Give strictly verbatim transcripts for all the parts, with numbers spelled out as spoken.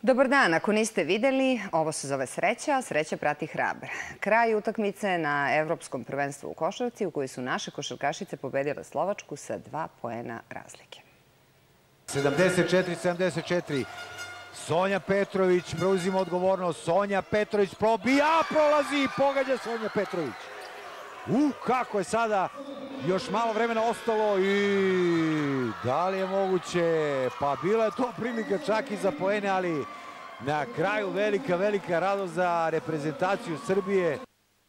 Dobar dan, ako niste videli, ovo se zove Sreća, a sreća prati hrabre. Kraj utakmice na Evropskom prvenstvu u košarci u kojoj su naše košarkašice pobedile Slovačku sa dva poena razlike. sedamdeset četiri sedamdeset četiri. Sonja Petrović preuzima odgovornost. Sonja Petrović probija, prolazi i pogađa Sonja Petrović. U, kako je sada još malo vremena ostalo i da li je moguće? Pa bila je to prilika čak i za poene, ali na kraju velika, velika radost za reprezentaciju Srbije.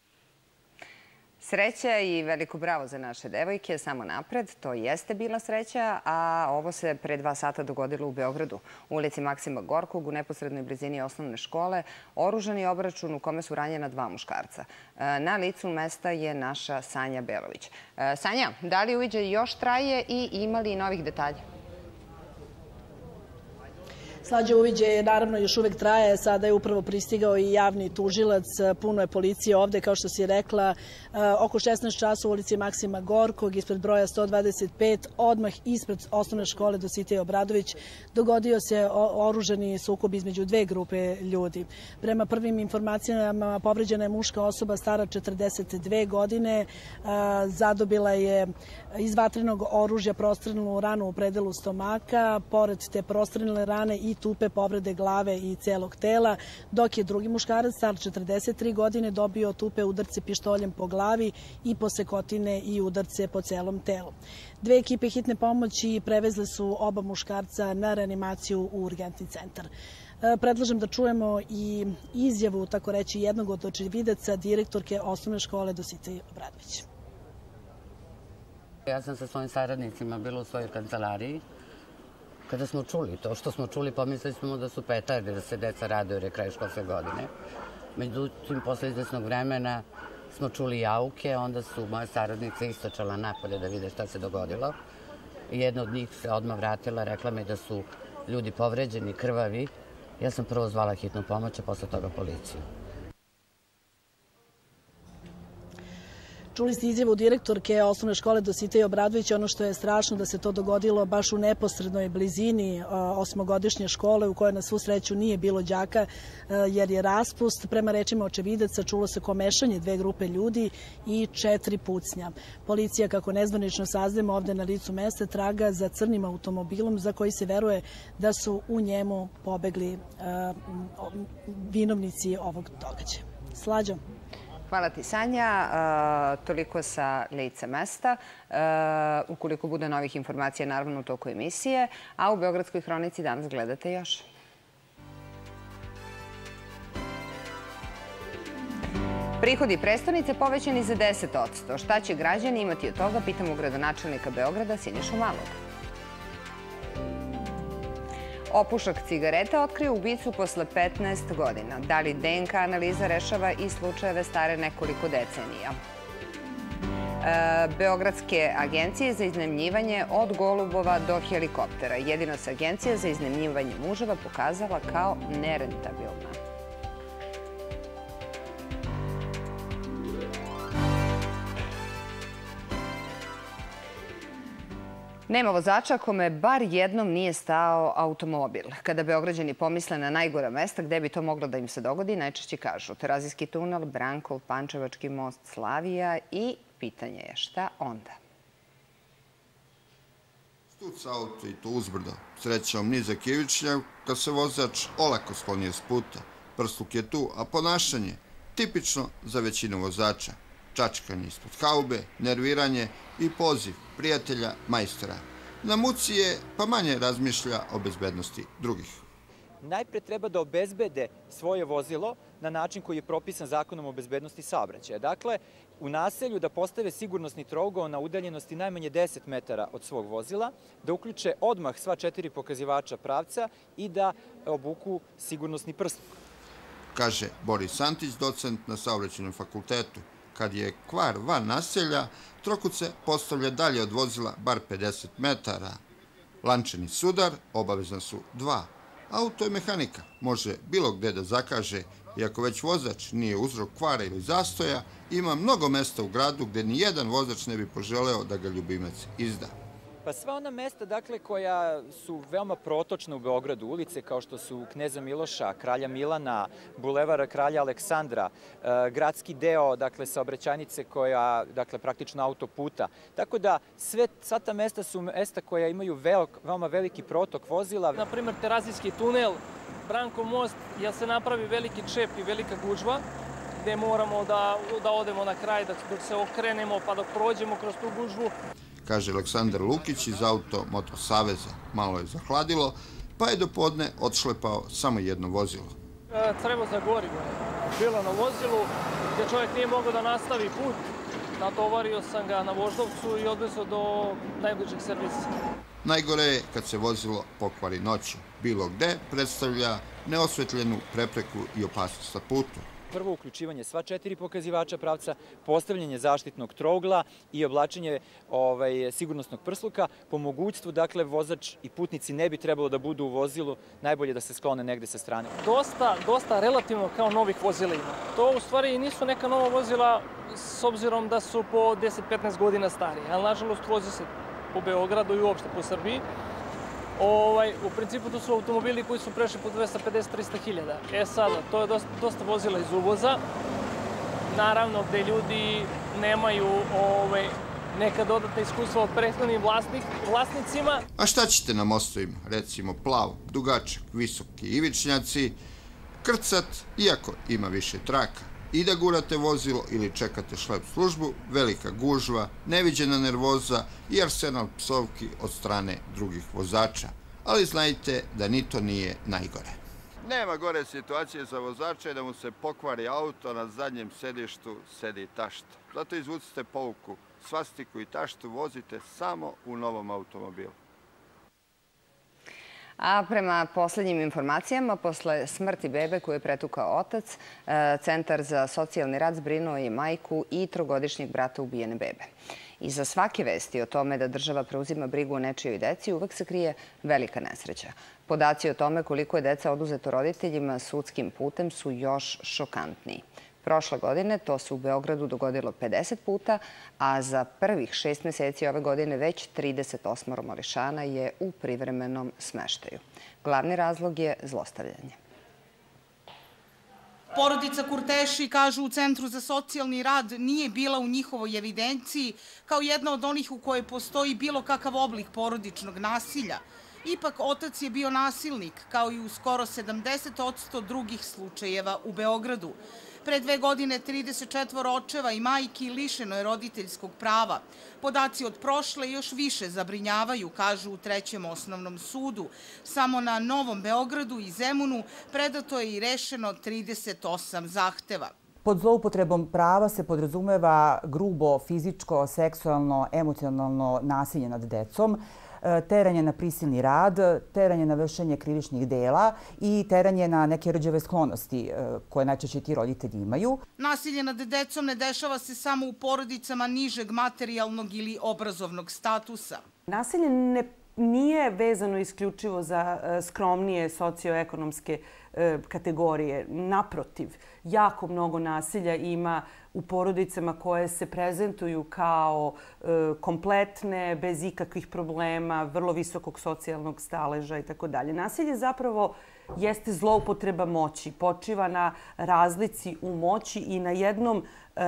Sreća i veliko bravo za naše devojke, samo napred, to jeste bila sreća, a ovo se pre dva sata dogodilo u Beogradu, u ulici Maksima Gorkog, u neposrednoj blizini osnovne škole, oružani obračun u kome su ranjena dva muškarca. Na licu mesta je naša Sanja Belović. Sanja, da li uviđaj još traje i ima li novih detalja? Slađe uviđaj naravno još uvek traje, sada je upravo pristigao i javni tužilac, puno je policije ovde, kao što si rekla, oko šesnaest časova u ulici Maksima Gorkog, ispred broja sto dvadeset pet, odmah ispred osnovne škole Dositej Obradović, dogodio se oružani sukob između dve grupe ljudi. Prema prvim informacijama povređena je muška osoba stara četrdeset dve godine, zadobila je iz vatrenog oružja prostrelnu ranu u predelu stomaka, pored te prostrelne rane i tupe povrede glave i celog tela, dok je drugi muškarac, star četrdeset tri godine, dobio tupe udarce pištoljem po glavi i posekotine i udarce po celom telu. Dve ekipe hitne pomoći prevezle su oba muškarca na reanimaciju u urgentni centar. Predlažem da čujemo i izjavu, tako reći, jednog od očevidaca, direktorke osnovne škole Dositej Obradović. Ja sam sa svojim saradnicima bila u svojoj kancelariji. Kada smo čuli to što smo čuli, pomislili smo da su petarde, da se deca raduju jer je kraj školske godine. Međutim, posle izvesnog vremena smo čuli jauke, onda su moje saradnice istočala napolje da vide šta se dogodilo. Jedna od njih se odmah vratila, rekla mi da su ljudi povređeni, krvavi. Ja sam prvo zvala hitnu pomoć, a posle toga policiju. Čuli ste izjavu direktorke osnovne škole Dositej Obradović. Ono što je strašno da se to dogodilo baš u neposrednoj blizini osmogodišnje škole u kojoj na svu sreću nije bilo đaka jer je raspust. Prema rečima očevidaca čulo se komešanje dve grupe ljudi i četiri pucnja. Policija, kako nezvanično saznajemo ovde na licu mesta, traga za crnim automobilom za koji se veruje da su u njemu pobegli vinovnici ovog događaja. Slađo. Hvala ti, Sanja. Toliko sa lica mesta. Ukoliko bude novih informacija, naravno u toku emisije. A u Beogradskoj hronici danas gledate još. Prihodi prestonice povećani za deset posto. Šta će građani imati od toga, pitamo gradonačelnika Beograda Sinišu Malog. Opušak cigareta otkrio ubicu posle petnaest godina. Da li D N K analiza rešava i slučajeve stare nekoliko decenija? Beogradske agencije za iznajmljivanje od golubova do helikoptera. Jedino se agencija za iznajmljivanje muževa pokazala kao nerentabilna. Nema vozača kome bar jednom nije stao automobil. Kada Beograđani pomisle na najgora mesta gde bi to moglo da im se dogodi, najčešće kažu Terazijski tunel, Brankov, Pančevački most, Slavija i pitanje je šta onda? Stuc auto i to uzbrdo, srećom nizak ivičnjak kad se vozač olako sklonio s puta. Prsluk je tu, a ponašanje tipično za većinu vozača. Čačkanje ispod haube, nerviranje i poziv prijatelja majstora. Na muci je pa manje razmišlja o bezbednosti drugih. Najpre treba da obezbede svoje vozilo na način koji je propisan Zakonom o bezbednosti saobraćaja. Dakle, u naselju da postave sigurnosni trougao na udaljenosti najmanje deset metara od svog vozila, da uključe odmah sva četiri pokazivača pravca i da obuku sigurnosni prsluk. Kaže Boris Antić, docent na Saobraćajnom fakultetu. Kad je kvar van naselja, trokut se postavlja dalje od vozila bar pedeset metara. Lančani sudar obavezna su dva. Auto je mehanika, može bilo gde da zakaže i ako već vozač nije uzrok kvara ili zastoja, ima mnogo mesta u gradu gde ni jedan vozač ne bi poželeo da ga ljubimac izda. Pa sva ona mesta dakle, koja su veoma protočna u Beogradu, ulice kao što su Kneza Miloša, Kralja Milana, Bulevara Kralja Aleksandra, e, gradski deo dakle, saobraćajnice koja dakle, praktično autoputa. Tako da sve, sva ta mesta su mesta koja imaju veok, veoma veliki protok vozila. Na primer, Terazijski tunel, Brankov most, jer se napravi veliki čep i velika gužva, gde moramo da, da odemo na kraj, dok se okrenemo pa dok prođemo kroz tu gužvu. Kaže Aleksandar Lukić iz Auto Moto Saveza. Malo je zahladilo, pa je do podne odšlepao samo jedno vozilo. Crevo za gorivo je bilo na vozilu, gde čovjek nije mogao da nastavi put. Natovario sam ga na Voždovcu i odvezao do najbližeg servisa. Najgore je kad se vozilo pokvari noću. Bilo gde predstavlja neosvetljenu prepreku i opasnost na putu. Prvo uključivanje sva četiri pokazivača pravca, postavljanje zaštitnog trougla i oblačenje ovaj, sigurnosnog prsluka. Po mogućstvu, dakle, vozač i putnici ne bi trebalo da budu u vozilu, najbolje da se sklone negde sa strane. Dosta, dosta relativno kao novih vozila ima. To u stvari nisu neka nova vozila s obzirom da su po deset do petnaest godina starije, ali nažalost vozi se po Beogradu i uopšte po Srbiji. Ovaj, u principu to su automobili koji su prešli po dvesta pedeset do trista hiljada. E sada, to je dosta, dosta vozila iz uvoza, naravno gde ljudi nemaju ovaj, neka dodatna iskustva od prethodnim vlasnik, vlasnicima. A šta ćete na mostovima? Recimo plav, dugačak, visoki ivičnjaci, krcat, iako ima više traka. I da gurate vozilo ili čekate šlep službu, velika gužva, neviđena nervoza i arsenal psovki od strane drugih vozača. Ali znajte da ni to nije najgore. Nema gore situacije za vozača da mu se pokvari auto, na zadnjem sedištu sedi tašta. Zato izvucite pouku, svastiku i taštu vozite samo u novom automobilu. A prema poslednjim informacijama, posle smrti bebe koju je pretukao otac, Centar za socijalni rad zbrinuo je majku i trogodišnjeg brata ubijene bebe. Iza svake vesti o tome da država preuzima brigu o nečijoj deci uvek se krije velika nesreća. Podaci o tome koliko je deca oduzeto roditeljima sudskim putem su još šokantniji. Prošle godine to se u Beogradu dogodilo pedeset puta, a za prvih šest meseci ove godine već trideset osam mališana je u privremenom smeštaju. Glavni razlog je zlostavljanje. Porodica Kurteši, kažu u Centru za socijalni rad, nije bila u njihovoj evidenciji kao jedna od onih u kojoj postoji bilo kakav oblik porodičnog nasilja. Ipak, otac je bio nasilnik, kao i u skoro sedamdeset posto drugih slučajeva u Beogradu. Pre dve godine trideset četvoro očeva i majki lišeno je roditeljskog prava. Podaci od prošle još više zabrinjavaju, kažu u Trećem osnovnom sudu. Samo na Novom Beogradu i Zemunu predato je i rešeno trideset osam zahteva. Pod zloupotrebom prava se podrazumeva grubo fizičko, seksualno, emocionalno nasilje nad decom, teranje na prisilni rad, teranje na vršenje krivičnih dela i teranje na neke rđave sklonosti koje najčešće ti roditelji imaju. Nasilje nad decom ne dešava se samo u porodicama nižeg materijalnog ili obrazovnog statusa. Nasilje ne nije vezano isključivo za skromnije socioekonomske kategorije. Naprotiv, jako mnogo nasilja ima u porodicama koje se prezentuju kao kompletne, bez ikakvih problema, vrlo visokog socijalnog staleža i tako dalje. Nasilje zapravo jeste zloupotreba moći, počiva na razlici u moći i na jednom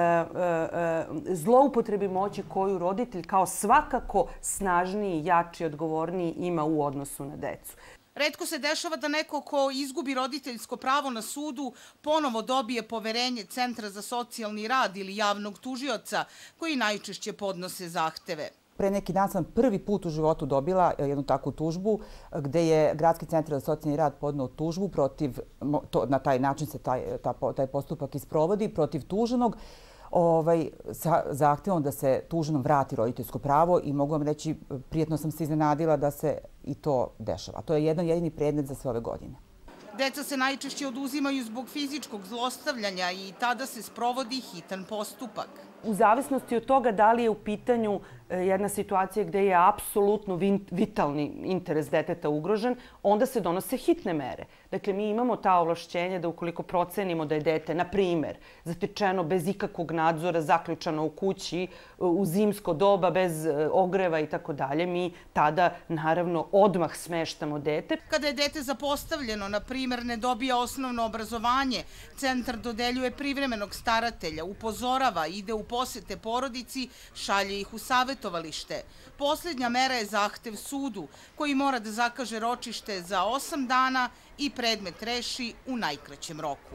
zloupotrebi moći koju roditelj kao svakako snažniji, jači, odgovorniji ima u odnosu na decu. Retko se dešava da neko ko izgubi roditeljsko pravo na sudu ponovo dobije poverenje Centra za socijalni rad ili javnog tužioca koji najčešće podnose zahteve. Pre neki dan sam prvi put u životu dobila jednu takvu tužbu gde je Gradski centar za socijalni rad podneo tužbu protiv, na taj način se taj, taj postupak isprovodi, protiv tuženog, ovaj, sa zahtevom da se tuženom vrati roditeljsko pravo i mogu vam reći, prijetno sam se iznenadila da se i to dešava. To je jedan jedini predmet za sve ove godine. Deca se najčešće oduzimaju zbog fizičkog zlostavljanja i tada se sprovodi hitan postupak. U zavisnosti od toga da li je u pitanju jedna situacija gde je apsolutno vitalni interes deteta ugrožen, onda se donose hitne mere. Dakle, mi imamo ta ovlašćenja da ukoliko procenimo da je dete, na primer, zatečeno bez ikakvog nadzora, zaključano u kući, u zimsko doba, bez ogreva i tako dalje, mi tada, naravno, odmah smeštamo dete. Kada je dete zapostavljeno, na primer, ne dobija osnovno obrazovanje, centar dodeljuje privremenog staratelja, upozorava, ide u posete porodici, šalje ih u savetovalište. Posljednja mera je zahtev sudu, koji mora da zakaže ročište za osam dana i predmet reši u najkraćem roku.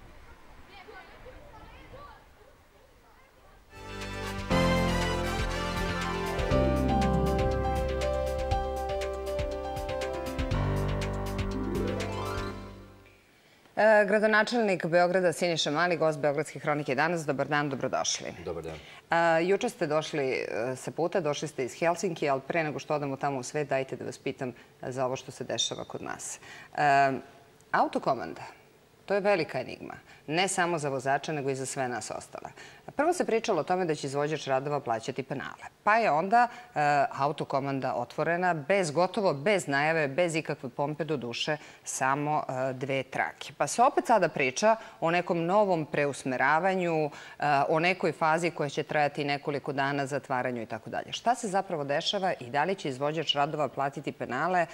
Gradonačelnik Beograda Siniša Mali, gost Beogradske hronike danas. Dobar dan, dobrodošli. Dobar dan. Juče ste došli sa puta, došli ste iz Helsinki, ali pre nego što odemo tamo u svet, dajte da vas pitam za ovo što se dešava kod nas. Autokomanda, to je velika enigma. Ne samo za vozača, nego i za sve nas ostale. Prvo se pričalo o tome da će izvođač radova plaćati penale. Pa je onda autokomanda otvorena, bez gotovo, bez najave, bez ikakve pompe do duše, samo dve trake. Pa se opet sada priča o nekom novom preusmeravanju, o nekoj fazi koja će trajati nekoliko dana, zatvaranju i tako dalje. Šta se zapravo dešava i da li će izvođač radova platiti penale?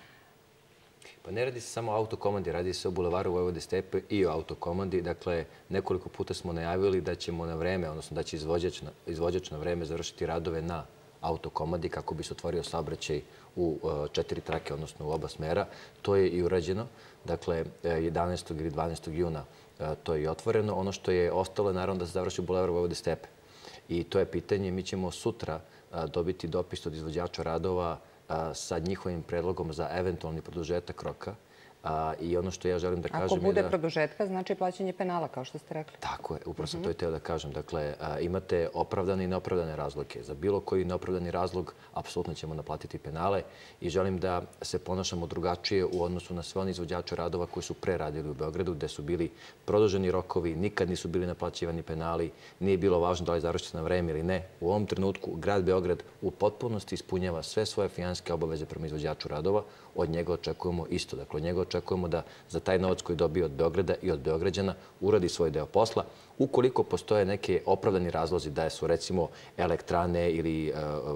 Pa ne radi se samo o autokomandi, radi se o bulevaru Vojvode Stepe i o autokomandi. Dakle, nekoliko puta smo najavili da ćemo na vreme, odnosno da će izvođač na vreme završiti radove na autokomandi kako bi se otvorio saobraćaj u četiri trake, odnosno u oba smera. To je i urađeno. Dakle, jedanaestog ili dvanaestog juna to je i otvoreno. Ono što je ostalo je naravno da se završi bulevar Vojvode Stepe. I to je pitanje. Mi ćemo sutra dobiti dopis od izvođača radova sa njihovim predlogom za eventualni produžetak roka. I ono što ja želim da kažem je da... Ako bude produžetka, znači plaćanje penala, kao što ste rekli. Tako je, upravo sam to i teo da kažem. Dakle, imate opravdane i neopravdane razloge. Za bilo koji neopravdani razlog apsolutno ćemo naplatiti penale i želim da se ponašamo drugačije u odnosu na sve one izvođače radova koji su pre radili u Beogradu, gde su bili produženi rokovi, nikad nisu bili naplaćivani penali, nije bilo važno da li završite na vreme ili ne. U ovom trenutku grad Beograd u potpunosti ispunjava sve svoje finansijske obaveze prema izvođaču radova. Od njega očekujemo isto. Dakle, od njega očekujemo da za taj novac koji dobije od Beograda i od Beograđana uradi svoj deo posla. Ukoliko postoje neke opravdani razlozi da su recimo elektrane ili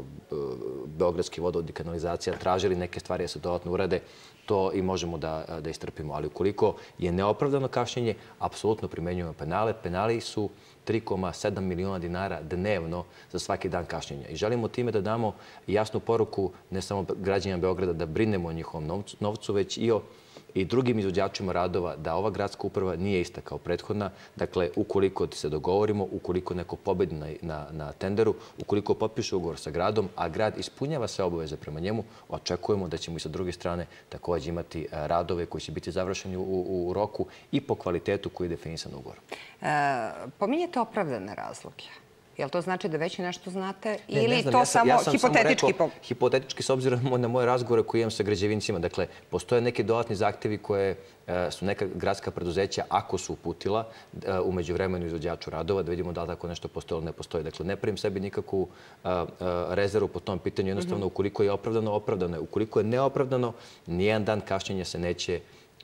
Beogradski vodovod i kanalizacija tražili neke stvari da se dodatno urade, to i možemo da istrpimo. Ali ukoliko je neopravdano kašnjenje, apsolutno primenjujemo penale. Penali su tri zarez sedam miliona dinara dnevno za svaki dan kašnjenja. I želimo time da damo jasnu poruku ne samo građanima Beograda da brinemo o njihovom novcu, već i o i drugim izvođačima radova da ova gradska uprava nije ista kao prethodna. Dakle, ukoliko se dogovorimo, ukoliko neko pobedi na tenderu, ukoliko potpiše ugovor sa gradom, a grad ispunjava sve obaveze prema njemu, očekujemo da ćemo i sa druge strane također imati radove koji će biti završeni u roku i po kvalitetu koji je definisan ugovorom. Pominjete opravdane razloge. Jel to znači da već nešto znate ili to samo hipotetički? Hipotetički, s obzirom na moje razgovore koje imam sa građevincima. Dakle, postoje neki dodatni zahtevi koje su neka gradska preduzeća, ako su uputila u međuvremenu izvođaču radova, da vidimo da li tako nešto postoje ili ne postoji. Dakle, ne pravim sebi nikakvu rezervu po tom pitanju. Jednostavno, ukoliko je opravdano, opravdano je. Ukoliko je neopravdano, nijedan dan kašnjenja se neće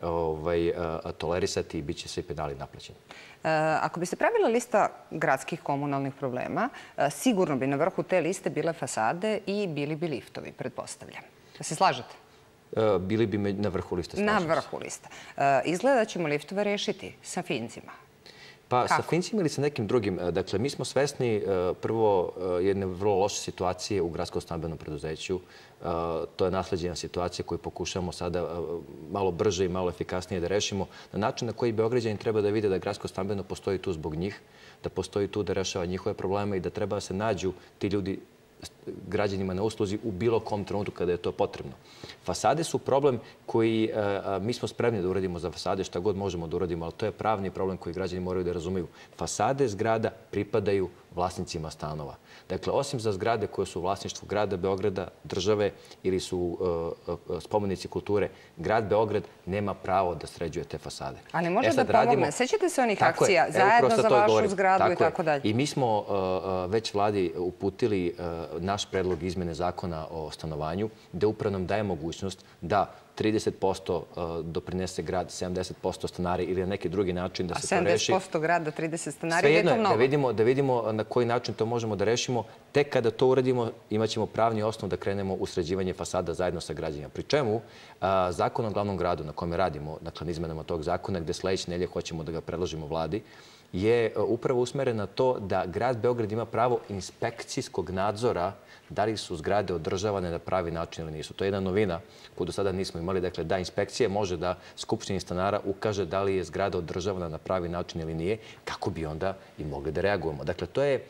tolerisati i bit će svi penali naplaćeni. Ako bi se pravila lista gradskih komunalnih problema, sigurno bi na vrhu te liste bile fasade i bili bi liftovi, pretpostavljam. Da se slažete? Bili bi na vrhu liste. Na vrhu liste. Izgleda da ćemo liftove rešiti sa Fincima. Pa sa Fincima ili sa nekim drugim. Dakle, mi smo svesni prvo jedne vrlo loše situacije u gradskom stambenom preduzeću. To je nasleđena situacija koju pokušamo sada malo brže i malo efikasnije da rešimo na način na koji Beograđani treba da vide da gradsko stambeno postoji tu zbog njih, da postoji tu da rešava njihove probleme i da treba da se nađu ti ljudi građanima na usluzi u bilo kom trenutku kada je to potrebno. Fasade su problem koji mi smo spremni da uradimo za fasade šta god možemo da uradimo, ali to je pravni problem koji građani moraju da razumeju. Fasade zgrada pripadaju vlasnicima stanova. Dakle, osim za zgrade koje su u vlasništvu grada Beograda, države ili su spomenici kulture, grad Beograd nema pravo da sređuje te fasade. Ali može da pomogne. Sećate se onih akcija zajedno za vašu zgradu i tako dalje? I mi smo već vladi uputili naš predlog izmene zakona o stanovanju, gde upravo nam daje mogućnost da trideset posto doprinese grad, sedamdeset posto stanari ili na neki drugi način da se to reši. A sedamdeset posto grada, trideset stanari, je to mnogo? Svejedno je, da vidimo na koji način to možemo da rešimo. Tek kada to uradimo, imat ćemo pravni osnov da krenemo u sređivanje fasada zajedno sa građanima. Pri čemu, zakon o glavnom gradu na kome radimo, dakle, na izmenama tog zakona, gde sledeće nedelje hoćemo da ga predložimo vladi, je upravo usmeren na to da grad Beograd ima pravo inspekcijskog nadzora da li su zgrade održavane na pravi način ili nisu. To je jedna novina koju do sada nismo imali. Dakle, da inspekcija može da Skupštini stanara ukaže da li je zgrada održavana na pravi način ili nije, kako bi onda i mogli da reagujemo. Dakle, to je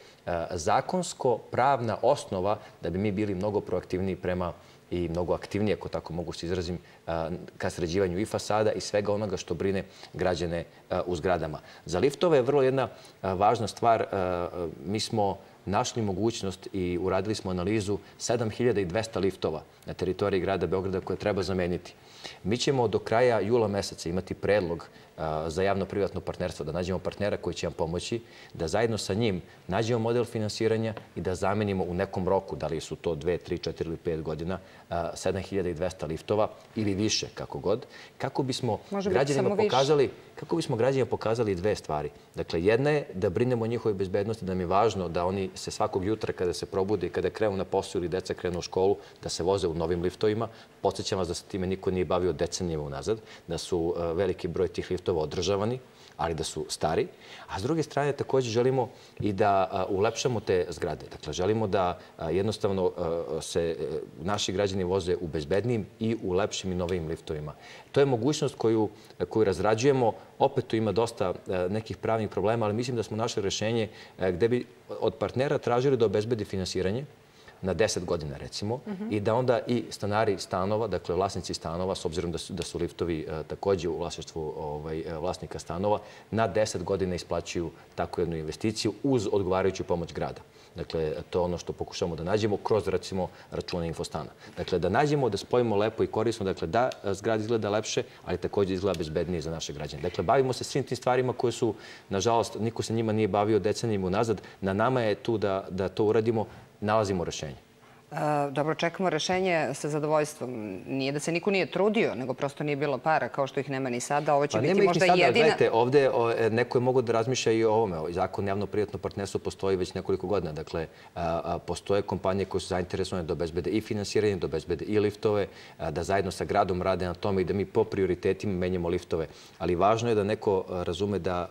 zakonsko-pravna osnova da bi mi bili mnogo proaktivniji prema i mnogo aktivnije, ako tako mogu se izrazim, ka sređivanju i fasada i svega onoga što brine građane u zgradama. Za liftove je vrlo jedna važna stvar. Mi smo našli mogućnost i uradili smo analizu sedam hiljada dvesta liftova na teritoriji grada Beograda koje treba zameniti. Mi ćemo do kraja jula meseca imati predlog za javno-privatno partnerstvo, da nađemo partnera koji će vam pomoći, da zajedno sa njim nađemo model finansiranja i da zamenimo u nekom roku, da li su to dve, tri, četiri ili pet godina, sedam hiljada dvesta liftova ili više, kako god, kako bismo građanima pokazali kako bismo građanima pokazali dve stvari. Dakle, jedna je da brinemo o njihovoj bezbednosti, da nam je važno da oni se svakog jutra kada se probude i kada krenu na posao ili deca krenu u školu, da se voze u novim liftovima. Podsjećam vas da se time niko nije bavio decenijama unazad, da su veliki broj tih liftova održavani, ali da su stari. A s druge strane, također želimo i da ulepšamo te zgrade. Dakle, želimo da jednostavno se naši građani voze u bezbednijim i u lepšim i novim liftovima. To je mogućnost koju, koju razrađujemo. Opet tu ima dosta nekih pravnih problema, ali mislim da smo našli rešenje gde bi od partnera tražili da obezbedi finansiranje na deset godina, recimo, i da onda i stanari stanova, dakle vlasnici stanova, s obzirom da su, da su liftovi također u vlasništvu ovaj, vlasnika stanova, na deset godina isplaćuju takvu jednu investiciju uz odgovarajuću pomoć grada. Dakle, to je ono što pokušamo da nađemo kroz, recimo, račune Infostana. Dakle, da nađemo, da spojimo lepo i korisno, dakle, da zgrada izgleda lepše, ali također izgleda bezbednije za naše građane. Dakle, bavimo se svim tim stvarima koje su, nažalost, niko se njima nije bavio decenijima unazad. Na nama je tu da, da to uradimo, nalazimo rešenje. Dobro, čekamo rešenje sa zadovoljstvom. Nije da se niko nije trudio, nego prosto nije bilo para, kao što ih nema ni sada. Ovo će biti možda jedina... Gledajte, ovde neko je mogo da razmišlja i o ovome. Zakon javno-privatno partnerstvo postoji već nekoliko godina. Dakle, postoje kompanije koje su zainteresovane da obezbede i finansiranje, da obezbede i liftove, da zajedno sa gradom rade na tome i da mi po prioritetima menjamo liftove. Ali važno je da neko razume da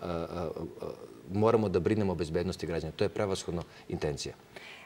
moramo da brinemo o bezbednosti građana. To je prevashodno intencija.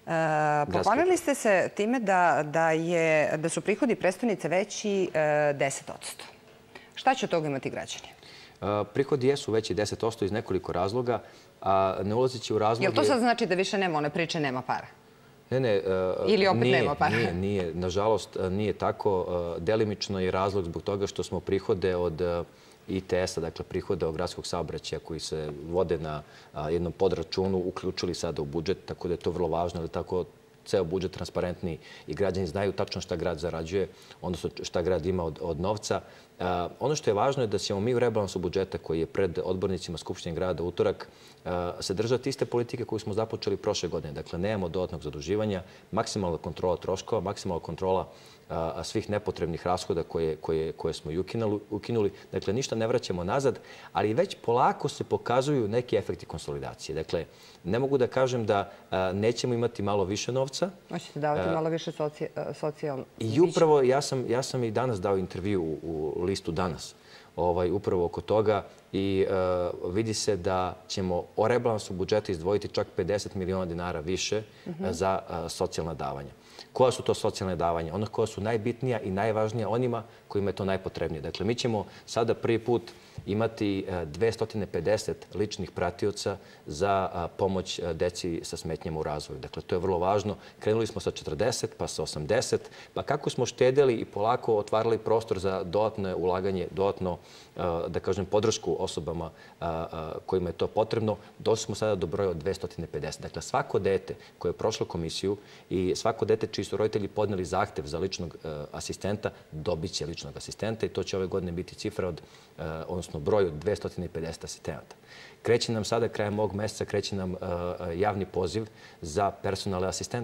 Poklonili ste se time da, da, je, da su prihodi prestonice veći deset posto. Šta će od toga imati građani? Prihodi jesu veći deset posto iz nekoliko razloga, a ne ulazeći u razloge... Jel to sad znači da više nema one priče, nema para? Ne, ne. Ili opet nije, nema para? Nije, nije. Nažalost, nije tako. Delimično je razlog zbog toga što smo prihode od I T S-a, dakle prihoda od gradskog saobraćaja koji se vode na jednom podračunu, uključili sada u budžet, tako da je to vrlo važno, ali tako ceo budžet transparentniji i građani znaju tačno šta grad zarađuje, odnosno šta grad ima od, od novca. Ono što je važno je da ćemo mi u rebalansu budžeta koji je pred odbornicima Skupštine grada utorak se držati iste politike koju smo započeli prošle godine. Dakle, nemamo dodatnog zaduživanja, maksimalna kontrola troškova, maksimalna kontrola svih nepotrebnih rashoda koje, koje, koje smo i ukinuli. Dakle, ništa ne vraćamo nazad, ali već polako se pokazuju neki efekti konsolidacije. Dakle, ne mogu da kažem da nećemo imati malo više novca. Hoćete davati malo više socijalno? I upravo ja sam, ja sam i danas dao intervju u listu Danas ovaj, upravo oko toga i uh, vidi se da ćemo o rebalansu budžeta izdvojiti čak pedeset miliona dinara više uh-huh. za uh, socijalna davanja. Koja su to socijalne davanja? Ona koja su najbitnija i najvažnija onima kojima je to najpotrebnije. Dakle, mi ćemo sada prvi put imati dvesta pedeset ličnih pratioca za pomoć deci sa smetnjama u razvoju. Dakle, to je vrlo važno. Krenuli smo sa četrdeset, pa sa osamdeset. Pa kako smo štedeli i polako otvarali prostor za dodatno ulaganje, dodatno, da kažem, podršku osobama kojima je to potrebno, došli smo sada do broja od dvesta pedeset. Dakle, svako dete koje je prošlo komisiju i svako dete čiji su roditelji podneli zahtev za ličnog asistenta, dobit će ličnog asistenta i to će ove godine biti cifra od, odnosno broj od dvesta pedeset asistenata. Kreće nam sada, krajem ovog meseca, kreće nam javni poziv za personalne asistente.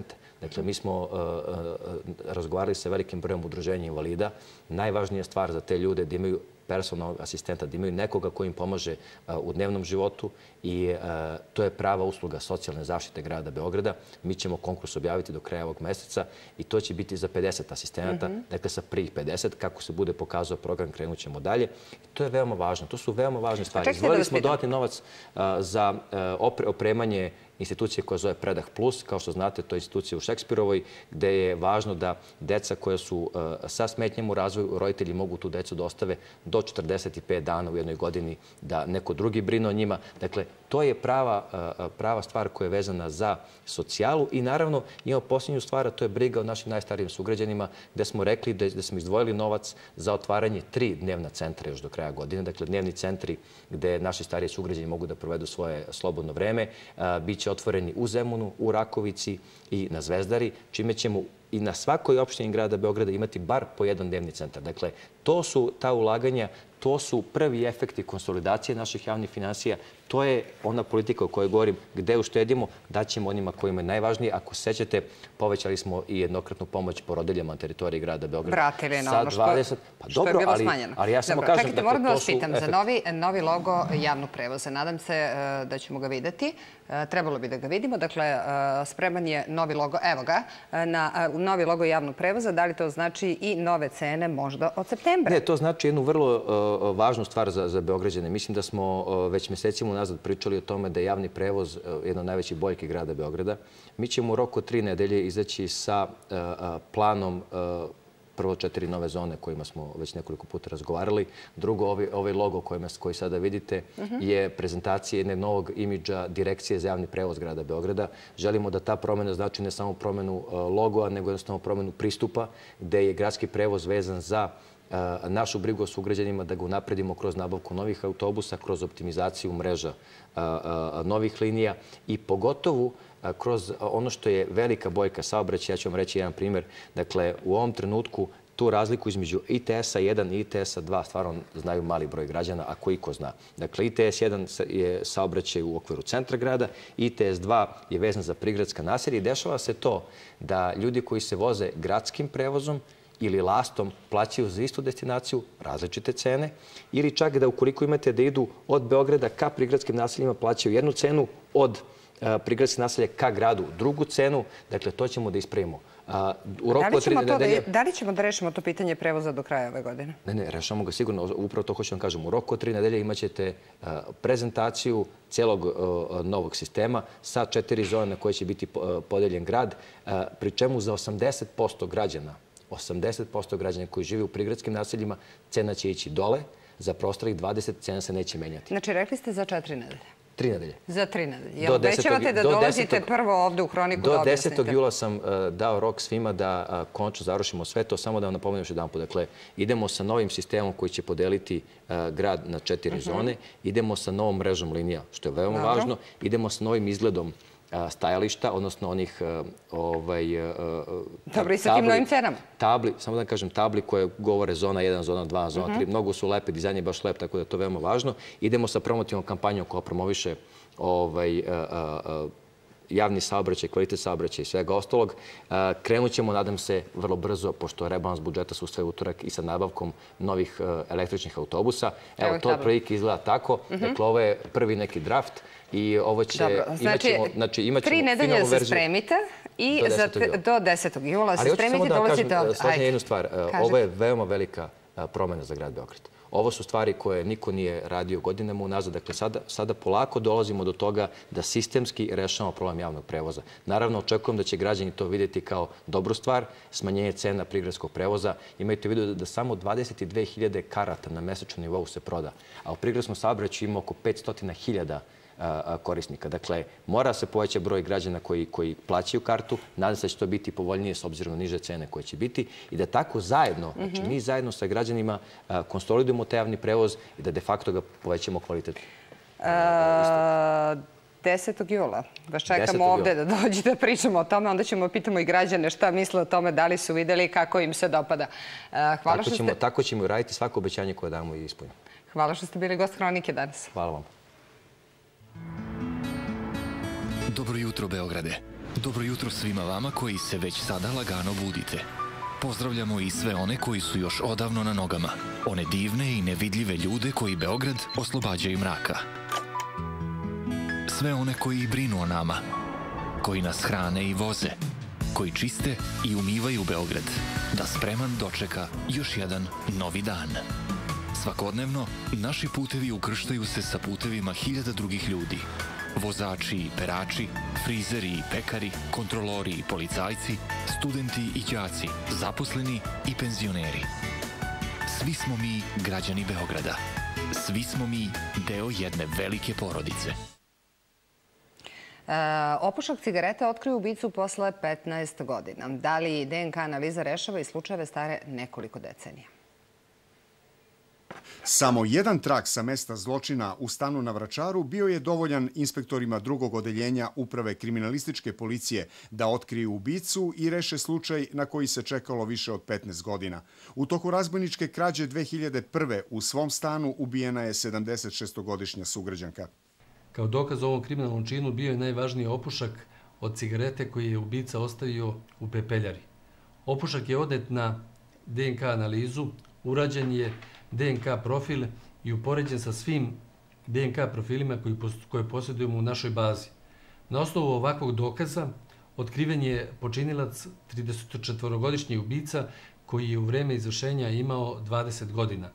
Dakle, mi smo razgovarali sa velikim brojem udruženja invalida. Najvažnija stvar za te ljude da imaju personalnog asistenta, da imaju nekoga koji im pomaže u dnevnom životu i to je prava usluga socijalne zaštite grada Beograda. Mi ćemo konkurs objaviti do kraja ovog meseca i to će biti za pedeset asistenata, dakle sa prvih pedeset. Kako se bude pokazao program, krenut ćemo dalje. To je veoma važno. To su veoma važne stvari. Izdvojili smo dodatni novac za opremanje institucije koja zove Predah Plus. Kao što znate, to je institucija u Šekspirovoj gde je važno da deca koja su sa smetnjama u razvoju, roditelji mogu tu decu da ostave do četrdeset pet dana u jednoj godini, da neko drugi brine o njima. Dakle, to je prava stvar koja je vezana za socijalu i naravno imamo posljednju stvar, a to je briga o našim najstarijim sugrađanima gde smo rekli da smo izdvojili novac za otvaranje tri dnevna centra još do kraja godine. Dakle, dnevni centri gde naši stariji sugrađani mogu da provedu svoje slobodno vreme. Biće otvoreni u Zemunu, u Rakovici i na Zvezdari, čime ćemo i na svakoj opštini grada Beograda imati bar po jedan dnevni centar. Dakle, to su ta ulaganja, to su prvi efekti konsolidacije naših javnih finansija. To je ona politika o kojoj govorim, gde uštedimo, daćemo onima kojima je najvažnije. Ako sećate, povećali smo i jednokratnu pomoć porodiljama na teritoriji grada Beograda. Vratili na ono što je bilo smanjeno. Ali ja samo kažem... Čekajte, moram da vas pitam za novi logo javnog prevoza. Nadam se da ćemo ga videti. Trebalo bi da ga vidimo. Dakle, spreman je novi logo, evo ga, novi logo javnog prevoza. Da li to znači i nove cene možda od septembra? Ne, to znači jednu vrlo važnu stvar za Beograđane. Mislim da smo već mesecima unazad pričali o tome da je javni prevoz jedna od najvećih boljki grada Beograda. Mi ćemo u roku tri nedelje izaći sa planom prvo četiri nove zone kojima smo već nekoliko puta razgovarali. Drugo, ovaj logo koji sada vidite je prezentacija jednog novog imidža Direkcije za javni prevoz grada Beograda. Želimo da ta promjena znači ne samo promjenu logoa, nego jednostavno promjenu pristupa, gde je gradski prevoz vezan za našu brigu o sugrađanima, da ga unapredimo kroz nabavku novih autobusa, kroz optimizaciju mreža novih linija i pogotovo kroz ono što je velika boljka saobraćaja. Ja ću vam reći jedan primjer. Dakle, u ovom trenutku tu razliku između I T S-a jedan i I T S-a dva stvarno znaju mali broj građana, ako iko zna. Dakle, I T S jedan je saobraćaj u okviru centra grada, I T S dva je vezan za prigradska naselja i dešava se to da ljudi koji se voze gradskim prevozom ili lastom plaćaju za istu destinaciju različite cene ili čak da ukoliko imate da idu od Beograda ka prigradskim naseljima plaćaju jednu cenu, od prigradskih naselja ka gradu drugu cenu. Dakle, to ćemo da ispravimo. Da li ćemo da rešimo to pitanje prevoza do kraja ove godine? Ne, ne, rešamo ga sigurno. Upravo to hoću vam kažem. U roku od tri nedelje imat ćete prezentaciju celog novog sistema sa četiri zone na koje će biti podeljen grad, pri čemu za osamdeset posto građana osamdeset posto građana koji žive u prigradskim naseljima cena će ići dole, za prostorih dvadeset cena se neće menjati. Znači, rekli ste za četiri nedelje? Tri nedelje. Za tri nedelje. Jel obećavate da dolazite prvo ovde u Hroniku da objasnite? Do desetog jula sam dao rok svima da konačno završimo sve to. Samo da vam napomenem još jedan put. Dakle, idemo sa novim sistemom koji će podeliti grad na četiri zone. Idemo sa novom mrežom linija, što je veoma važno. Idemo sa novim izgledom stajališta, odnosno onih Dobro, i sa tim novim cenama? Tabli, samo da kažem, tabli koje govore zona jedan, zona dva, zona tri. Mnogo su lepe, dizajn je baš lep, tako da je to veoma važno. Idemo sa promotivnom kampanjom koja promoviše javni saobraćaj, kvalitet saobraćaja i svega ostalog. Krenut ćemo, nadam se, vrlo brzo, pošto rebalans budžeta su sve utorak i sa nabavkom novih električnih autobusa. Evo, to prilike izgleda tako. Dakle, ovo je prvi neki draft i ovo će... Znači, tri nedelje se spremite i do desetog jula se spremite i dolazite ovdje. Složim jednu stvar. Ovo je veoma velika promjena za grad Beograd. Ovo su stvari koje niko nije radio godinama unazad. Dakle, sada polako dolazimo do toga da sistemski rešavamo problem javnog prevoza. Naravno, očekujem da će građani to vidjeti kao dobru stvar, smanjenje cena prigradskog prevoza. Imajte u vidu da samo dvadeset dve hiljade karata na mesečnom nivou se proda, a u prigradskom saobraćaju ima oko petsto hiljada korisnika. Dakle, mora se povećati broj građana koji plaćaju kartu. Nadam se da će to biti povoljnije s obzirom na niže cene koje će biti i da tako zajedno, znači mi zajedno sa građanima konsolidujemo taj javni prevoz i da de facto ga povećamo kvalitet. desetog jula. Vas čekamo ovde da dođe da pričamo o tome. Onda ćemo pitamo i građane šta misle o tome, da li su videli i kako im se dopada. Tako ćemo raditi svako obećanje koje damo i ispunimo. Hvala što ste bili gost Hronike danas. Hvala vam. Dobro jutro, Beograde. Dobro jutro svima vama koji se već sada lagano budite. Pozdravljamo i sve one koji su još odavno na nogama. One divne i nevidljive ljude koji Beograd oslobađaju mraka. Sve one koji brinu o nama, koji nas hrane i voze, koji čiste i umivaju Beograd, da spreman dočeka još jedan novi dan. Svakodnevno, naši putevi ukrštaju se sa putevima hiljada drugih ljudi. Vozači i perači, frizeri i pekari, kontrolori i policajci, studenti i đaci, zaposleni i penzioneri. Svi smo mi građani Beograda. Svi smo mi deo jedne velike porodice. E, opušak cigareta otkrio ubicu posle petnaest godina. Da li D N K analiza rešava i slučajeve stare nekoliko decenija? Samo jedan trag sa mesta zločina u stanu na Vračaru bio je dovoljan inspektorima drugog odeljenja Uprave kriminalističke policije da otkriju ubicu i reše slučaj na koji se čekalo više od petnaest godina. U toku razbojničke krađe dve hiljade prve. u svom stanu ubijena je sedamdesetšestogodišnja sugrađanka. Kao dokaz ovom kriminalnom činu bio je najvažniji opušak od cigarete koji je ubica ostavio u pepeljari. Opušak je odet na D N K analizu, urađen je D N K profil i upoređen sa svim D N K profilima koje posjedujemo u našoj bazi. Na osnovu ovakvog dokaza otkriven je počinilac tridesetčetvorogodišnji ubica koji je u vreme izvršenja imao dvadeset godina.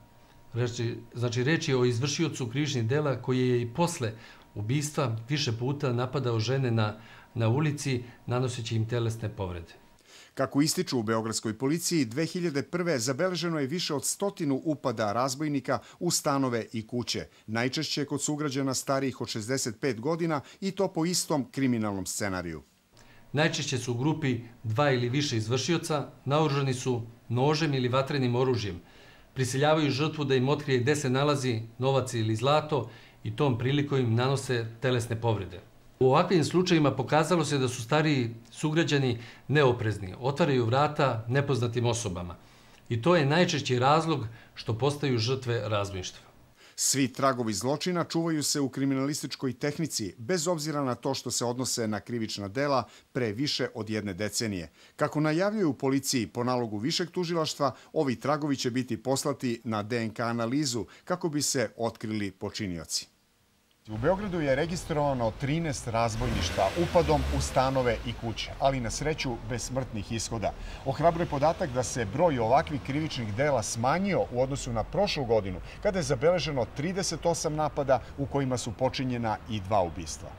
Znači, reč je o izvršiocu krivičnih dela koji je i posle ubistva više puta napadao žene na, na ulici, nanoseći im telesne povrede. Kako ističu u Beogradskoj policiji, dve hiljade prve. zabeleženo je više od stotinu upada razbojnika u stanove i kuće, najčešće kod sugrađana starijih od šezdeset pet godina i to po istom kriminalnom scenariju. Najčešće su u grupi dva ili više izvršioca, naoružani su nožem ili vatrenim oružjem, prisiljavaju žrtvu da im otkrije gde se nalazi novac ili zlato i tom prilikom im nanose telesne povrede. U ovakvim slučajima pokazalo se da su stariji sugrađani neoprezni, otvaraju vrata nepoznatim osobama. I to je najčešći razlog što postaju žrtve razbojništva. Svi tragovi zločina čuvaju se u kriminalističkoj tehnici, bez obzira na to što se odnose na krivična dela pre više od jedne decenije. Kako najavljuju u policiji po nalogu višeg tužilaštva, ovi tragovi će biti poslati na D N K analizu kako bi se otkrili počinioci. U Beogradu je registrovano trinaest razbojništva upadom u stanove i kuće, ali na sreću bez smrtnih ishoda. Ohrabruje podatak da se broj ovakvih krivičnih dela smanjio u odnosu na prošlu godinu, kada je zabeleženo trideset osam napada u kojima su počinjena i dva ubistva.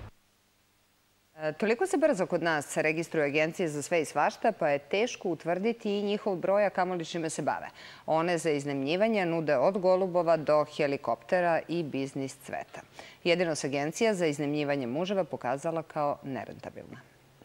Toliko se brzo kod nas registruju agencije za sve i svašta, pa je teško utvrditi i njihov broj, a kamoli čime se bave. One za iznajmljivanje nude od golubova do helikoptera i biznis cveta. Jedino se agencija za iznajmljivanje muževa pokazala kao nerentabilna.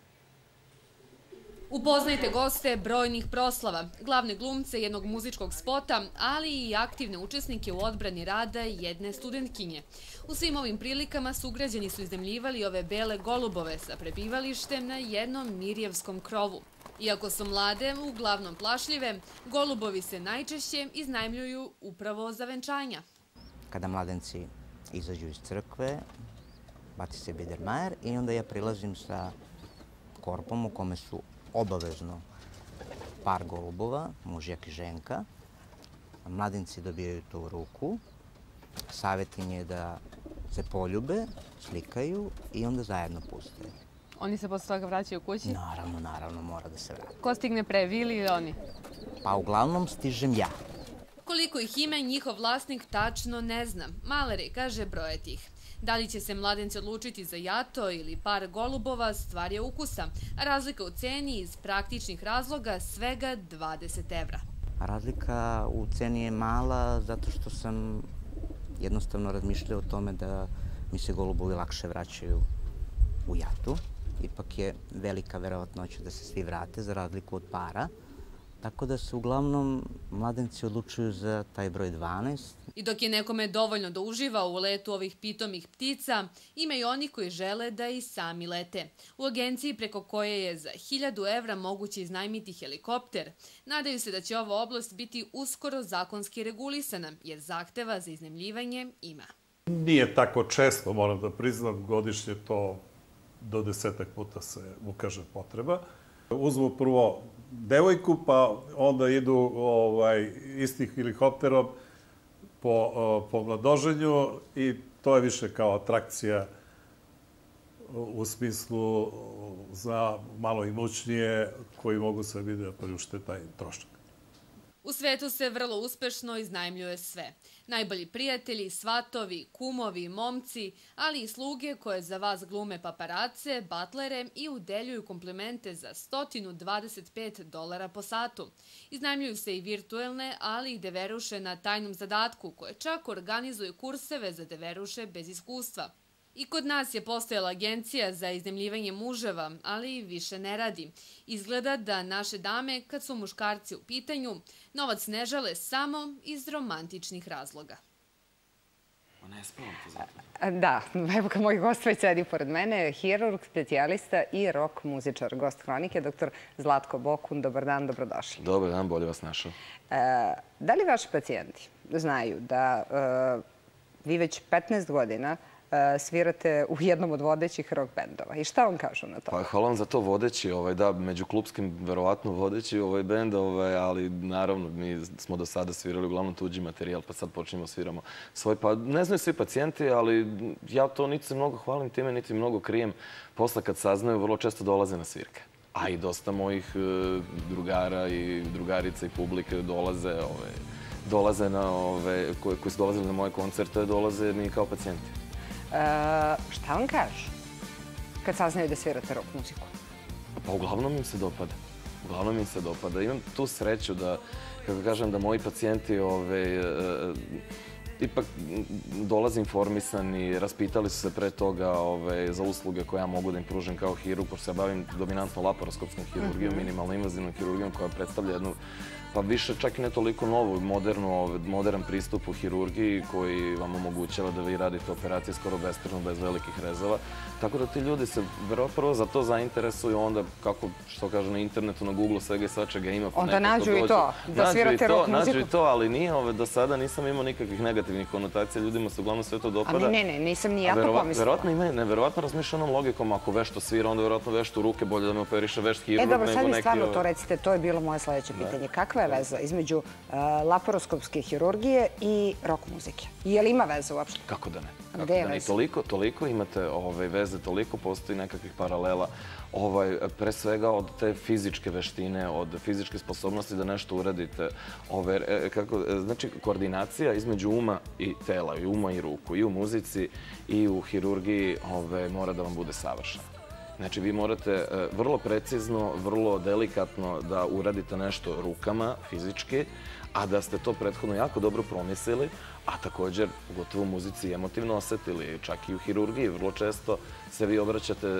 Upoznajte goste brojnih proslava, glavne glumce jednog muzičkog spota, ali i aktivne učesnike u odbrani rada jedne studentkinje. U svim ovim prilikama sugrađani su iznajmljivali ove bele golubove sa prebivalištem na jednom mirjevskom krovu. Iako su mlade, uglavnom plašljive, golubovi se najčešće iznajmljuju upravo za venčanja. Kada mladenci izađu iz crkve, baci se bidermajer i onda ja prilazim sa korpom u kome su obavezno par golubova, mužjak i ženka. Mladenci dobijaju to u ruku. Savjet im je da se poljube, slikaju i onda zajedno puste. Oni se posle toga vraćaju kući? Naravno, naravno, mora da se vrati. Ko stigne pre, vi ili oni? Pa uglavnom stižem ja. Koliko ih ima, njihov vlasnik tačno ne zna. Maler kaže brojati ih. Da li će se mladenci odlučiti za jato ili par golubova, stvar je ukusa. Razlika u ceni iz praktičnih razloga svega dvadeset evra. Razlika u ceni je mala zato što sam jednostavno razmišljao o tome da mi se golubovi lakše vraćaju u jatu. Ipak je velika verovatnoća da se svi vrate za razliku od para. Tako da se uglavnom mladenci odlučuju za taj broj dvanaest. I dok je nekome dovoljno da uživa u letu ovih pitomih ptica, ima i oni koji žele da i sami lete. U agenciji preko koje je za hiljadu evra moguće iznajmiti helikopter, nadaju se da će ova oblast biti uskoro zakonski regulisana, jer zahteva za iznajmljivanje ima. Nije tako često, moram da priznam, godišnje to do desetak puta se ukaže potreba. Uzmu prvo devojku, pa onda idu istim helikopterom po mladoženju i to je više kao atrakcija u smislu za malo imućnije koji mogu sebi da priušte taj trošak. U svetu se vrlo uspešno iznajmljuje sve. Najbolji prijatelji, svatovi, kumovi, momci, ali i sluge koje za vas glume paparace, batlere i udeljuju komplimente za sto dvadeset pet dolara po satu. Iznajmljuju se i virtuelne, ali i deveruše na tajnom zadatku, koje čak organizuju kurseve za deveruše bez iskustva. I kod nas je postojala agencija za iznajmljivanje muževa, ali više ne radi. Izgleda da naše dame, kad su muškarci u pitanju, novac ne žale samo iz romantičnih razloga. Ne spavam to zato. Da, evo ka moj gost već sedi pored mene, hirurg, specijalista i rock muzičar, gost Hronike, doktor Zlatko Bokun. Dobar dan, dobrodošli. Dobar dan, bolje vas našao. Da li vaši pacijenti znaju da vi već petnaest godina svirate u jednom od vodećih rock bendova? I šta vam kažu na to? Pa hvala vam za to, vodeći, da, među klubskim verovatno vodeći ovaj bend, ali naravno mi smo do sada svirali uglavnom tuđi materijal, pa sad počnemo sviramo svoj. Pa ne znaju svi pacijenti, ali ja to niti se mnogo hvalim time, niti mnogo krijem. Posle kad saznaju, vrlo često dolaze na svirke. A i dosta mojih drugara i drugarica i publike dolaze, dolaze na, koji su dolazili na moje koncerte, dolaze mi kao pacijenti. Šta vam kažu kad saznaju da svirate rock muziku? Pa uglavnom im se dopada. Uglavnom im se dopada. Imam tu sreću da, kako kažem, da moji pacijenti ipak dolaze informisani, raspitali su se pre toga za usluge koje ja mogu da im pružim kao hirurg, pošto se bavim dominantno laparoskopskom hirurgijom, minimalno invazivnom hirurgijom koja predstavlja jednu, pa više čak i ne toliko novu, modern pristup u hirurgiji koji vam omogućava da vi radite operacije skoro beskrvno, bez velikih rezova. Tako da ti ljudi se prvo za to zainteresuju, onda kako, što kažu na internetu, na Google, svega i svačega ima. Onda nađu i to, da svirate rock muziku. Nađu i to, ali nije, do sada nisam imao nikakvih negativnih konotacija, ljudima se uglavnom sve to dopada. Ali ne, ne, nisam ni ja to pomislila. Verovatno ima, neverovatno razmišljanom logikom, ako vešto svira, onda verovatno veštu ruke, bolje da me operiše vešt hirurg nego neki... E, dobro, sad mi stvarno to recite, to je bilo moje sledeće pitanje. Kakva je veza između laparoskopske hirurgije i rock muzike? Je li ima veze uopšte? Kako da ne? Gde je veze? Toliko, toliko imate veze, toliko postoji nekakvih paralela. Pre svega od te fizičke veštine, od fizičke sposobnosti da nešto uradite. Znači, koordinacija između uma i tela, i uma i ruku, i u muzici, i u hirurgiji mora da vam bude savršena. Znači, vi morate vrlo precizno, vrlo delikatno da uradite nešto rukama, fizički, a da ste to prethodno jako dobro promislili, a također, pogotovo u muzici, emotivno osetili, čak i u hirurgiji. Vrlo često se vi obraćate,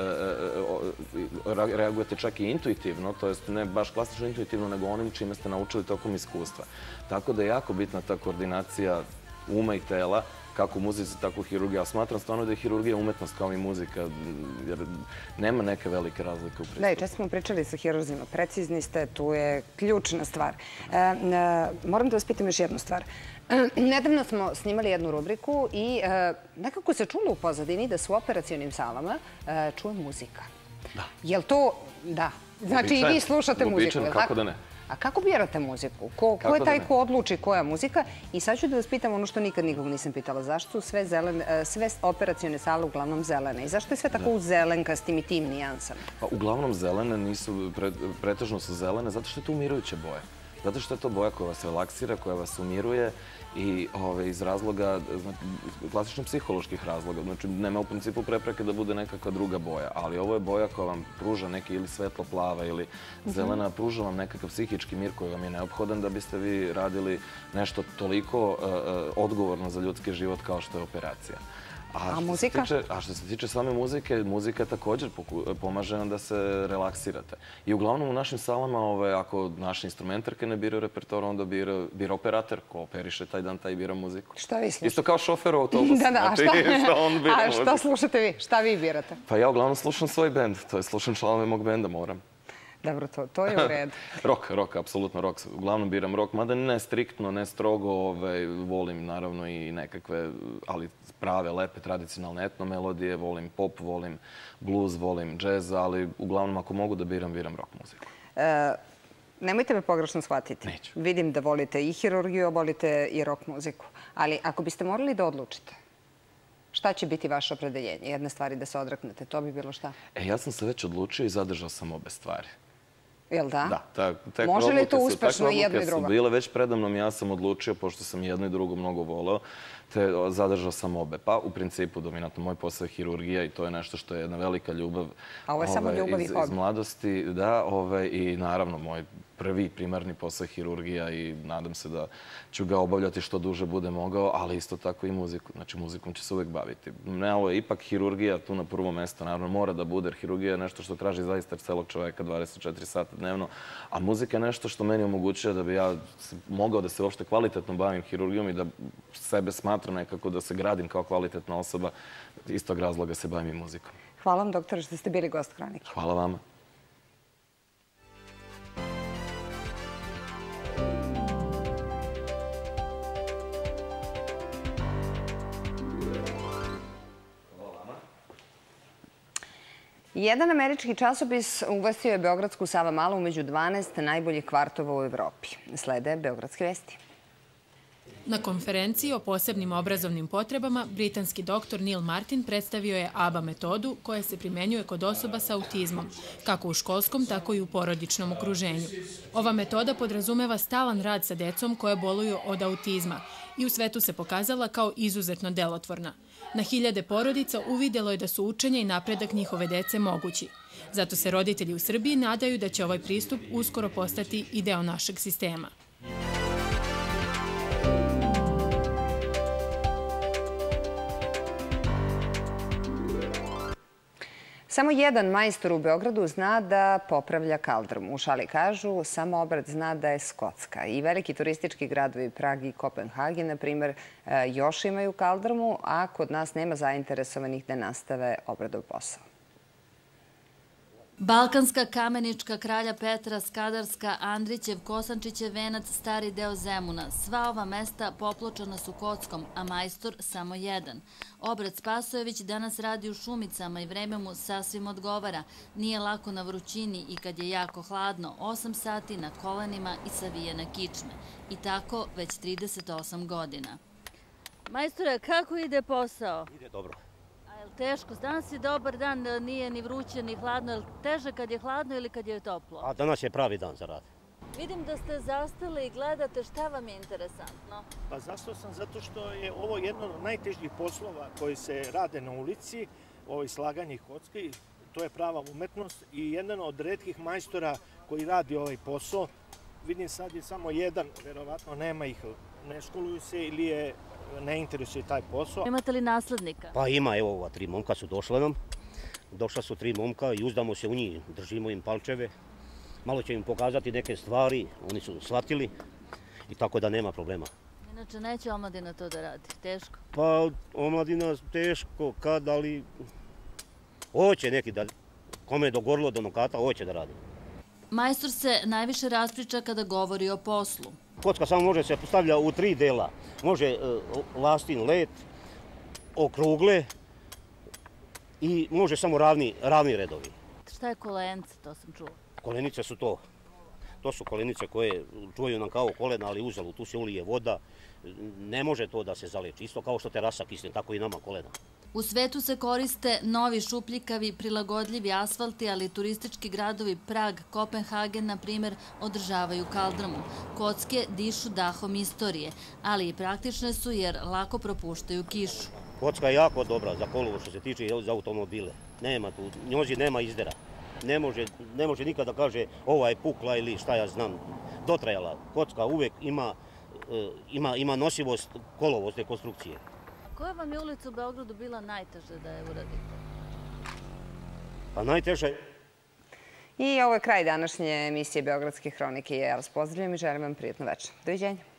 reagujete čak i intuitivno, to jest ne baš klasično intuitivno, nego onim čime ste naučili tokom iskustva. Tako da je jako bitna ta koordinacija uma i tela, kako u muzici, tako u hirurgiji. Ali smatram stvarno da je hirurgija umetnost kao i muzika, jer nema neke velike razlike u pristupu. Da, i često smo pričali sa hirurzima. Precizni ste, tu je ključna stvar. Moram da vas pitam još jednu stvar. Nedavno smo snimali jednu rubriku i nekako se čulo u pozadini da su u operacionim salama čuje muzika. Da. Je li to... Da. Znači i vi slušate muziku, je li tako? Kako da ne? A kako birate muziku? Ko je taj ko odluči koja muzika? I sad ću da vas pitam ono što nikad nikog nisam pitala. Zašto su sve operacione sale uglavnom zelene? I zašto je sve tako u zelenkastim i tim nijansama? Uglavnom zelene nisu, pretežno su zelene, zato što je to umirujuće boje. Zato što je to boja koja vas relaksira, koja vas umiruje i iz razloga, klasično psiholoških razloga. Znači, nema u principu prepreke da bude nekakva druga boja, ali ovo je boja koja vam pruža neki ili svetlo plava ili zelena, pruža vam nekakav psihički mir koji vam je neophodan da biste vi radili nešto toliko odgovorno za ljudski život kao što je operacija. A muzika? A što se tiče same muzike, muzika također pomaže vam da se relaksirate. I uglavnom u našim salama, ako naše instrumentarke ne biraju repertoar, onda bira operator ko operiše taj dan, taj bira muziku. Šta vi slušate? Isto kao šofer u autobusu. Da, da, a šta slušate vi? Šta vi birate? Pa ja uglavnom slušam svoj bend, to je slušam članove mog benda, moram. Dobro, to je u redu. Rok, rok, apsolutno rok. Uglavnom biram rok, mada ne striktno, ne strogo. Volim naravno i nekakve, ali prave, lepe, tradicionalne etno melodije. Volim pop, volim blues, volim džez, ali uglavnom ako mogu da biram, biram rock muziku. Nemojte me pogrešno shvatiti. Neću. Vidim da volite i hirurgiju, volite i rock muziku. Ali ako biste morali da odlučite, šta će biti vaše opredeljenje? Jedne stvari da se odreknete, to bi bilo šta? E, ja sam se već odlučio i zadržao sam obe stvari. Jel da? Da. Može li to uspešno i jedno i drugo? Takve odluke su bile već predamnom, ja sam odlučio, pošto sam jedno i drugo mnogo voleo, te zadržao sam obe. Pa, u principu, dominantno, moj posao je hirurgija i to je nešto što je jedna velika ljubav. A ovo je samo ljubav i hobi. Iz mladosti, da, i naravno, moj prvi primarni posao je hirurgija i nadam se da ću ga obavljati što duže bude mogao, ali isto tako i muziku. Znači, muzikom će se uvek baviti. Ne, ovo je ipak hirurgija tu na prvo mesto, naravno, mora da bude. Hirurgija je nešto što traži zaista celog čoveka dvadeset četiri sata dnevno, a muzika je nešto što meni omogućuje da bi ja mogao da se uopšte kvalitetno bavim hirurgijom i da sebe smatram nekako da se gradim kao kvalitetna osoba. Iz tog razloga se bavim i muzikom. Hvala vam, doktore, što ste bili gost Hronike. Hvala vama. Jedan američki časopis uvrstio je Beogradsku Savamalu među dvanaest najboljih kvartova u Evropi. Slede Beogradske vesti. Na konferenciji o posebnim obrazovnim potrebama britanski doktor Neil Martin predstavio je A B A metodu koja se primenjuje kod osoba sa autizmom, kako u školskom, tako i u porodičnom okruženju. Ova metoda podrazumeva stalan rad sa decom koje boluju od autizma i u svetu se pokazala kao izuzetno delotvorna. Na hiljade porodica uvidjelo je da su učenje i napredak njihove dece mogući. Zato se roditelji u Srbiji nadaju da će ovaj pristup uskoro postati i deo našeg sistema. Samo jedan majstor u Beogradu zna da popravlja kaldrmu. U šali kažu, samo obrat zna da je Skotska. I veliki turistički gradovi Prag i Kopenhagen, na primjer, još imaju kaldrmu, a kod nas nema zainteresovanih da nastave obradov posao. Balkanska, Kamenička, Kralja Petra, Skadarska, Andrićev, Kosančićev venac, stari deo Zemuna. Sva ova mesta popločana su kockom, a majstor samo jedan. Obrat Spasojević danas radi u Šumicama i vreme mu sasvim odgovara. Nije lako na vrućini i kad je jako hladno, osam sati na kolenima i savijene kičme. I tako već trideset osam godina. Majstore, kako ide posao? Ide dobro. Teško. Danas je dobar dan, nije ni vruće, ni hladno. Je li teže kad je hladno ili kad je toplo? A danas je pravi dan za rad. Vidim da ste zastali i gledate. Šta vam je interesantno? Pa zastao sam zato što je ovo jedno od najtežih poslova koji se rade na ulici, ovo slaganje kocki. To je prava umetnost i jedan od retkih majstora koji radi ovaj posao. Vidim sad je samo jedan, verovatno nema ih, ne školuju se ili je ne interesuje taj posao. Imate li naslednika? Pa ima, evo ova tri momka su došla nam. Došla su tri momka i uzdamo se u njih, držimo im palčeve. Malo će im pokazati neke stvari, oni su shvatili i tako da nema problema. Inače, neće omladina to da radi, teško? Pa omladina teško kad, ali hoće neki da, kome je dogorilo do nokata, hoće da radi. Majstor se najviše raspriča kada govori o poslu. Kocka samo može se postavlja u tri dela. Može lastin, let, okrugle i može samo ravni, ravni redovi. Šta je kolence, to sam čula? Kolenice su to. To su kolenice koje čuvaju nam kao kolena, ali uzalud, tu se ulije voda. Ne može to da se zaleči. Isto kao što terasa kisne, tako i nama kolena. U svetu se koriste novi šupljikavi, prilagodljivi asfalti, ali turistički gradovi Prag, Kopenhagen, na primjer, održavaju kaldrmu. Kocke dišu dahom istorije, ali i praktične su jer lako propuštaju kišu. Kocka je jako dobra za kolovo što se tiče za automobile. Nema tu, njozi nema izdera. Ne može, ne može nikad da kaže ova je pukla ili šta ja znam, dotrajala. Kocka uvek ima, ima, ima nosivost kolovosti konstrukcije. Koja vam je ulica u Beogradu bila najteže da je uradite? Pa najteže. I ovo je kraj današnje emisije Beogradske hronike. Ja vas pozdravljam i želim vam prijatno večer. Doviđenja.